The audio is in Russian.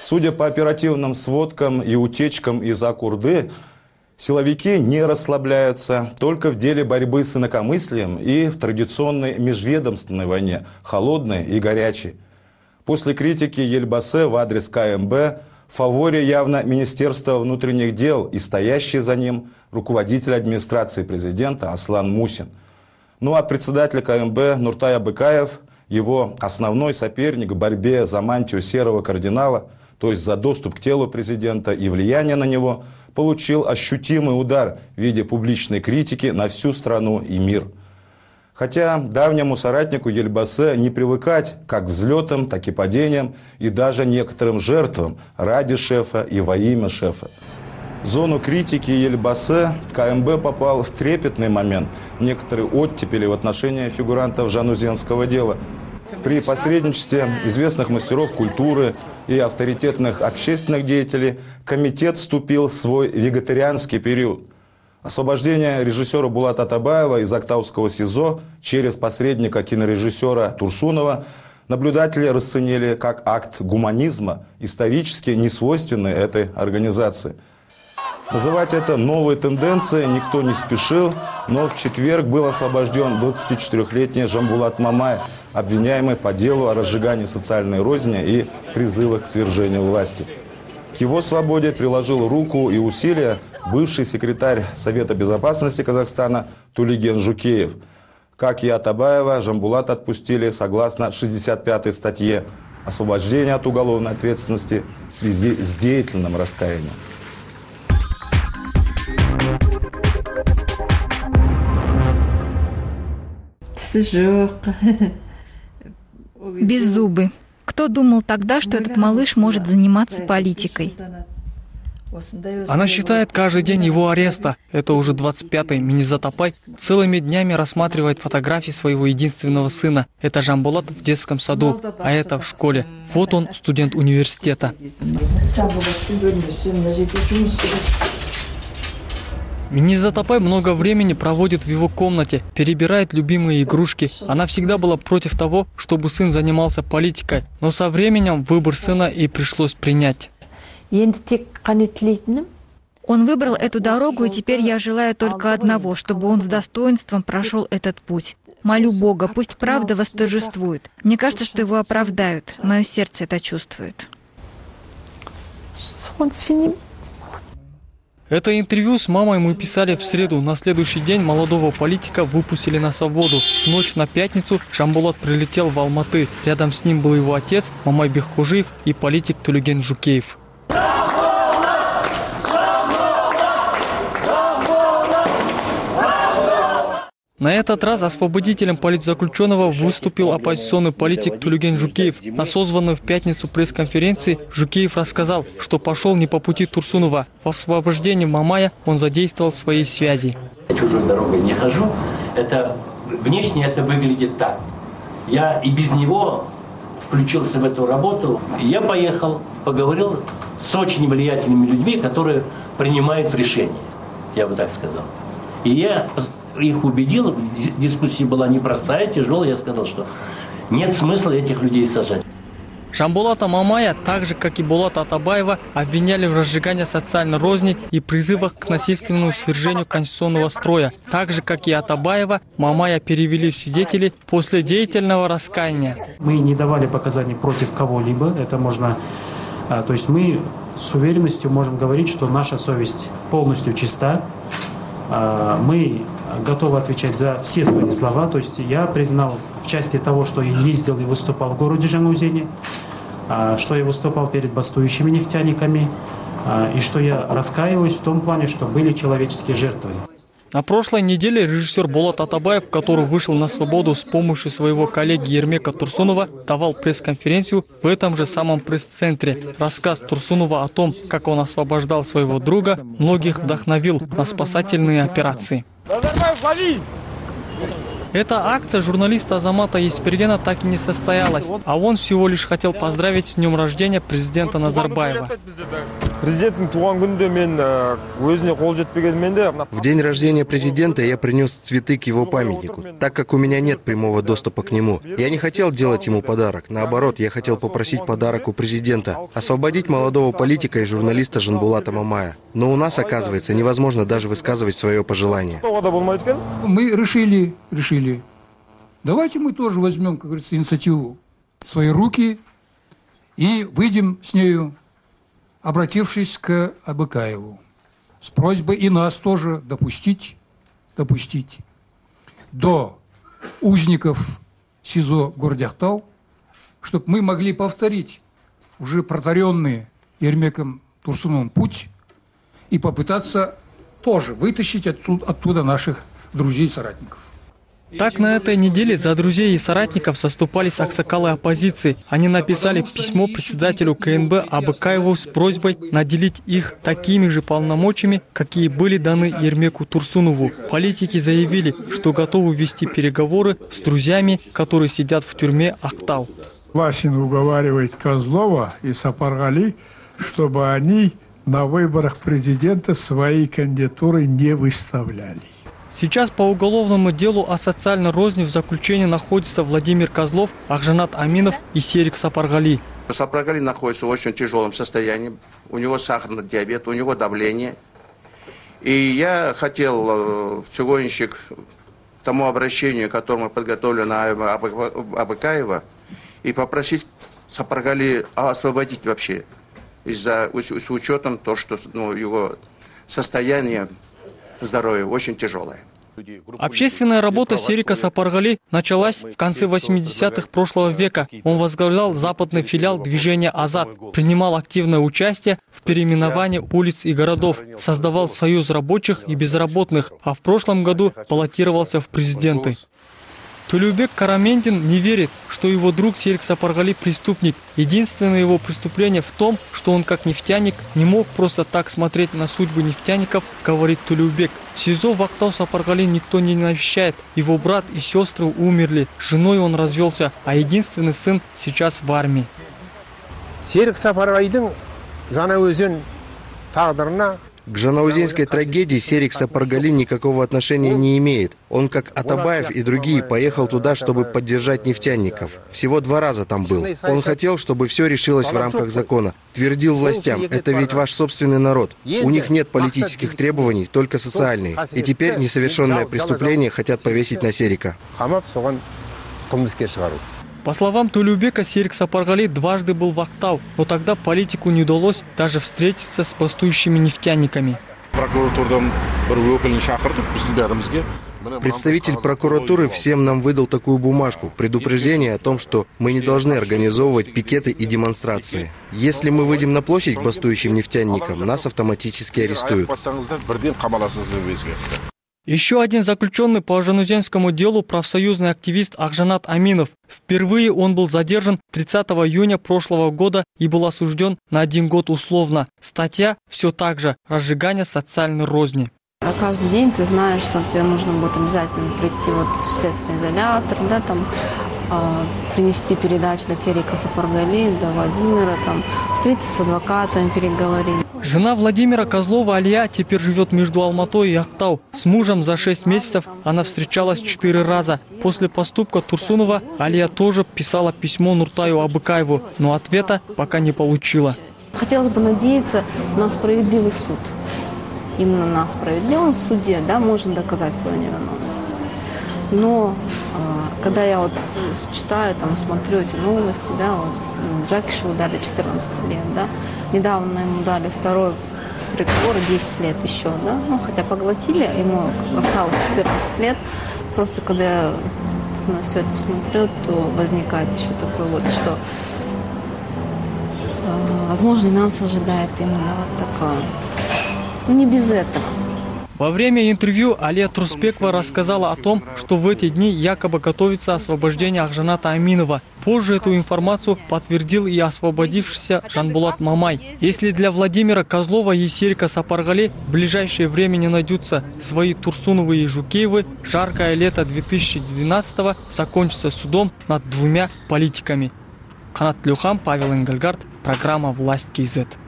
Судя по оперативным сводкам и утечкам из Акурды, силовики не расслабляются только в деле борьбы с инакомыслием и в традиционной межведомственной войне, холодной и горячей. После критики Ельбасе в адрес КМБ в фаворе явно Министерство внутренних дел и стоящий за ним руководитель администрации президента Аслан Мусин. Ну а председатель КМБ Нуртай Абыкаев, его основной соперник в борьбе за мантию серого кардинала, то есть за доступ к телу президента и влияние на него, получил ощутимый удар в виде публичной критики на всю страну и мир. Хотя давнему соратнику Ельбасе не привыкать как к взлетам, так и падениям и даже некоторым жертвам ради шефа и во имя шефа. В зону критики Ельбасе КМБ попал в трепетный момент, некоторые оттепели в отношении фигурантов жанузенского дела. При посредничестве известных мастеров культуры и авторитетных общественных деятелей комитет вступил в свой вегетарианский период. Освобождение режиссера Булата Атабаева из Актаусского СИЗО через посредника кинорежиссера Турсунова наблюдатели расценили как акт гуманизма, исторически несвойственный этой организации. Называть это новой тенденцией никто не спешил, но в четверг был освобожден 24-летний Жамбулат Мамаев, обвиняемый по делу о разжигании социальной розни и призывах к свержению власти. К его свободе приложил руку и усилия бывший секретарь Совета безопасности Казахстана Тулиген Жукеев. Как и Атабаева, Жамбулата отпустили согласно 65-й статье «Освобождение от уголовной ответственности в связи с деятельным раскаянием». Беззубый. Кто думал тогда, что этот малыш может заниматься политикой? Она считает каждый день его ареста. Это уже 25-й. Минизат Апай целыми днями рассматривает фотографии своего единственного сына. Это Жамбулат в детском саду, а это в школе. Вот он, студент университета. Минизат Апай много времени проводит в его комнате, перебирает любимые игрушки. Она всегда была против того, чтобы сын занимался политикой, но со временем выбор сына и пришлось принять. Он выбрал эту дорогу, и теперь я желаю только одного, чтобы он с достоинством прошел этот путь. Молю Бога, пусть правда восторжествует. Мне кажется, что его оправдают. Мое сердце это чувствует. Это интервью с мамой мы писали в среду. На следующий день молодого политика выпустили на свободу. В ночь на пятницу Жамбулат прилетел в Алматы. Рядом с ним был его отец Мамай Беххужиев и политик Тулиген Жукеев. На этот раз освободителем политзаключенного выступил оппозиционный политик Тулиген Жукеев. На созванной в пятницу пресс-конференции Жукеев рассказал, что пошел не по пути Турсунова. В освобождении Мамая он задействовал свои связи. Я чужой дорогой не хожу. Внешне это выглядит так. Я и без него включился в эту работу. Я поехал, поговорил с очень влиятельными людьми, которые принимают решения. Я бы так сказал. И я их убедил, дискуссия была непростая, тяжелая, я сказал, что нет смысла этих людей сажать. Жамбулата Мамая, так же как и Булата Атабаева, обвиняли в разжигании социальной розни и призывах к насильственному свержению конституционного строя. Так же как и Атабаева, Мамая перевели в свидетели после деятельного раскаяния. Мы не давали показаний против кого-либо, это можно, то есть мы с уверенностью можем говорить, что наша совесть полностью чиста. Мы готовы отвечать за все свои слова. То есть я признал в части того, что я ездил и выступал в городе Жанузене, что я выступал перед бастующими нефтяниками, и что я раскаиваюсь в том плане, что были человеческие жертвы. На прошлой неделе режиссер Булат Атабаев, который вышел на свободу с помощью своего коллеги Ермека Турсунова, давал пресс-конференцию в этом же самом пресс-центре. Рассказ Турсунова о том, как он освобождал своего друга, многих вдохновил на спасательные операции. Эта акция журналиста Азамата Еспергена так и не состоялась, а он всего лишь хотел поздравить с днем рождения президента Назарбаева. В день рождения президента я принес цветы к его памятнику, так как у меня нет прямого доступа к нему. Я не хотел делать ему подарок. Наоборот, я хотел попросить подарок у президента – освободить молодого политика и журналиста Жанбулата Мамая. Но у нас, оказывается, невозможно даже высказывать свое пожелание. Мы решили, давайте мы тоже возьмем, как говорится, инициативу в свои руки и выйдем с нею, обратившись к Абыкаеву, с просьбой и нас тоже допустить до узников СИЗО города Актау, чтобы мы могли повторить уже протаренный Ермеком Турсуновым путь и попытаться тоже вытащить оттуда наших друзей и соратников. Так на этой неделе за друзей и соратников заступались аксакалы оппозиции. Они написали письмо председателю КНБ Абыкаеву с просьбой наделить их такими же полномочиями, какие были даны Ермеку Турсунову. Политики заявили, что готовы вести переговоры с друзьями, которые сидят в тюрьме Актау. Ласин уговаривает Козлова и Сапаргали, чтобы они на выборах президента свои кандидатуры не выставляли. Сейчас по уголовному делу о социальной розни в заключении находятся Владимир Козлов, Ахжанат Аминов и Серик Сапаргали. Сапаргали находится в очень тяжелом состоянии. У него сахарный диабет, у него давление. И я хотел сегодняшний к тому обращению, которое подготовлено Абыкаева, и попросить Сапаргали освободить вообще, с учетом того, что его состояние здоровье очень тяжелое. Общественная работа Серика Сапаргали началась в конце 80-х прошлого века. Он возглавлял западный филиал движения «Азат», принимал активное участие в переименовании улиц и городов, создавал союз рабочих и безработных, а в прошлом году баллотировался в президенты. Тулюбек Карамендин не верит, что его друг Серик Сапаргали преступник. Единственное его преступление в том, что он как нефтяник не мог просто так смотреть на судьбу нефтяников, говорит Тулюбек. В СИЗО в Актау Сапаргали никто не навещает. Его брат и сестры умерли, с женой он развелся, а единственный сын сейчас в армии. Серик Сапаргалидың Зана өзен тағдырына К жанаузенской трагедии Серик Сапаргали никакого отношения не имеет. Он, как Атабаев и другие, поехал туда, чтобы поддержать нефтяников. Всего 2 раза там был. Он хотел, чтобы все решилось в рамках закона. Твердил властям, это ведь ваш собственный народ. У них нет политических требований, только социальные. И теперь несовершенное преступление хотят повесить на Серика. По словам Тулюбека, Серик Сапаргали дважды был в Актау, но тогда политику не удалось даже встретиться с бастующими нефтяниками. Представитель прокуратуры всем нам выдал такую бумажку, предупреждение о том, что мы не должны организовывать пикеты и демонстрации. Если мы выйдем на площадь к бастующим нефтяникам, нас автоматически арестуют. Еще один заключенный по жанаузенскому делу профсоюзный активист Ахжанат Аминов. Впервые он был задержан 30 июня прошлого года и был осужден на 1 год условно. Статья все так же – разжигание социальной розни. Каждый день ты знаешь, что тебе нужно будет обязательно прийти в следственный изолятор, да, там, принести передачу до Серика Сапаргали, до Владимира, там, встретиться с адвокатом, переговорить. Жена Владимира Козлова Алия теперь живет между Алматой и Актау. С мужем за 6 месяцев она встречалась 4 раза. После поступка Турсунова Алия тоже писала письмо Нуртаю Абыкаеву, но ответа пока не получила. Хотелось бы надеяться на справедливый суд. Именно на справедливом суде, да, можно доказать свою невиновность. Но когда я читаю, там, смотрю эти новости, да, Джакишеву дали 14 лет, да, недавно ему дали 2-й приговор 10 лет еще, да, ну, хотя поглотили, ему осталось 14 лет. Просто когда я на все это смотрю, то возникает еще такое что возможно, нас ожидает именно такое. Не без этого. Во время интервью Алия Трусбекова рассказала о том, что в эти дни якобы готовится освобождение Акжаната Аминова. Позже эту информацию подтвердил и освободившийся Жанбулат Мамай. Если для Владимира Козлова и Серика Сапаргали в ближайшее время не найдутся свои Турсуновы и Жукеевы, жаркое лето 2012-го закончится судом над двумя политиками. Канат Люхан, Павел Энгельгард, программа «Власть КЗ».